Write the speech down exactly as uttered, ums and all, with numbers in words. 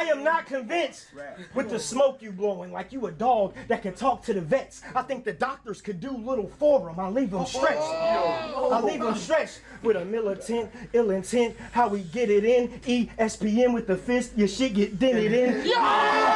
I am not convinced with the smoke you blowing like you a dog that can talk to the vets. I think the doctors could do little for him. I leave them stretched. I leave them stretched with a militant, ill intent. How we get it in? E S P N with the fist, your shit get dented in.